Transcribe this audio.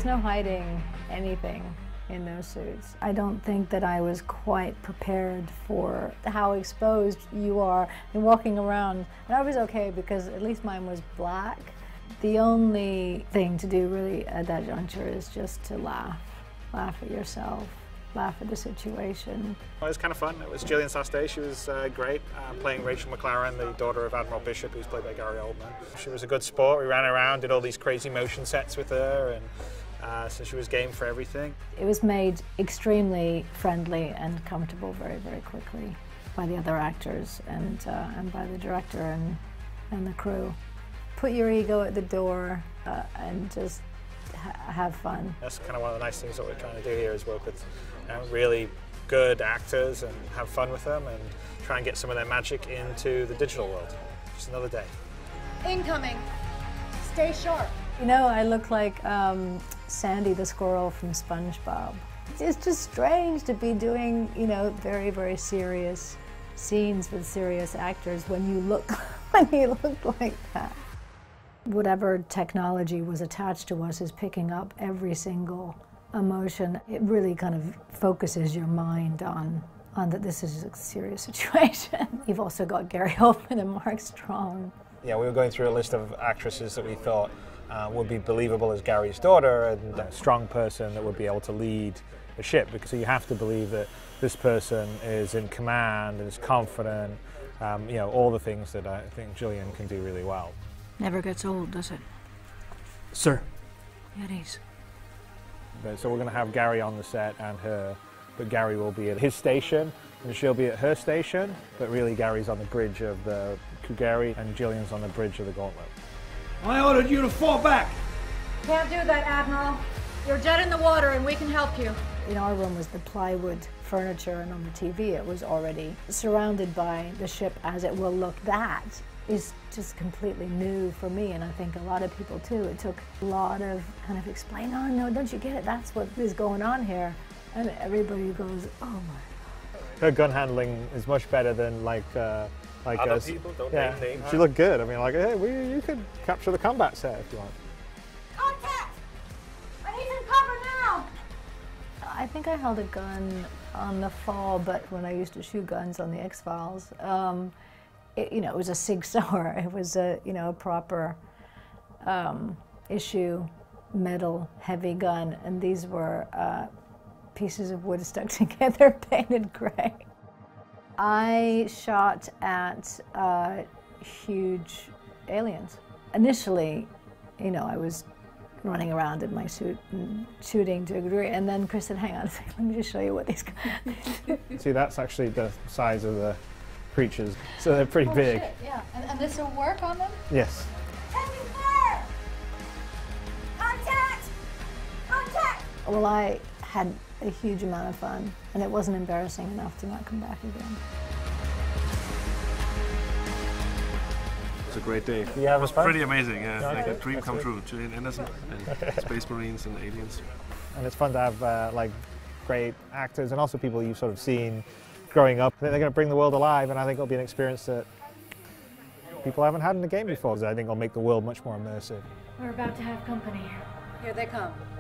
no hiding anything in those suits. I don't think that I was quite prepared for how exposed you are and walking around. And I was okay because at least mine was black. The only thing to do really at that juncture is just to laugh at yourself, laugh at the situation. Well, it was kind of fun. It was Gillian's last day. She was great, playing Rachel McLaren, the daughter of Admiral Bishop, who's played by Gary Oldman. She was a good sport. We ran around, did all these crazy motion sets with her, and so she was game for everything. It was made extremely friendly and comfortable very, very quickly by the other actors and by the director and the crew. Put your ego at the door and just have fun. That's kind of one of the nice things that we're trying to do here is work with really good actors and have fun with them and try and get some of their magic into the digital world. Just another day. Incoming. Stay sharp. You know, I look like Sandy the squirrel from SpongeBob. It's just strange to be doing, you know, very, very serious scenes with serious actors when you look like that. Whatever technology was attached to us is picking up every single emotion. It really kind of focuses your mind on that this is a serious situation. You've also got Gary Oldman and Mark Strong. Yeah, we were going through a list of actresses that we thought would be believable as Gary's daughter and a strong person that would be able to lead the ship, because you have to believe that this person is in command and is confident, you know, all the things that I think Gillian can do really well. Never gets old, does it? Sir. Yetis. So we're going to have Gary on the set and her, but Gary will be at his station and she'll be at her station, but really Gary's on the bridge of the Kugari and Gillian's on the bridge of the Gauntlet. I ordered you to fall back! Can't do that, Admiral. You're dead in the water and we can help you. In our room was the plywood furniture, and on the TV it was already surrounded by the ship as it will look. That is just completely new for me, and I think a lot of people too. It took a lot of kind of explain, oh no, don't you get it? That's what is going on here. And everybody goes, oh my God. Her gun handling is much better than like other us. people don't Yeah, name names. she looked good. I mean, like, hey, you could capture the combat set if you want. Contact! I need some cover now! I think I held a gun on the fall, but when I used to shoot guns on the X-Files, you know, it was a Sig Sauer. It was a, you know, a proper issue metal heavy gun, and these were pieces of wood stuck together, painted gray. I shot at huge aliens. Initially, you know, I was running around in my suit and shooting to a degree, and then Chris said, hang on a second, let me just show you what these guys do. See, that's actually the size of the creatures, so they're pretty big. Shit, yeah. And this will work on them? Yes. Heavy fire! Contact! Contact! Well, I had a huge amount of fun, and it wasn't embarrassing enough to not come back again. It was a great day. Yeah, it was fun. Pretty amazing, yeah. Yeah, Like a okay. dream That's come good. true. Gillian Anderson and Space Marines and aliens. And it's fun to have like great actors and also people you've sort of seen growing up. I think they're going to bring the world alive, and I think it'll be an experience that people haven't had in the game before. I think it'll make the world much more immersive. We're about to have company. Here they come.